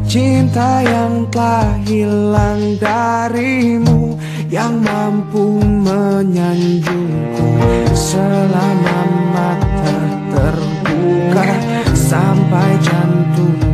cinta yang telah hilang darimu, yang mampu menyanjungku selama mata terbuka sampai jantung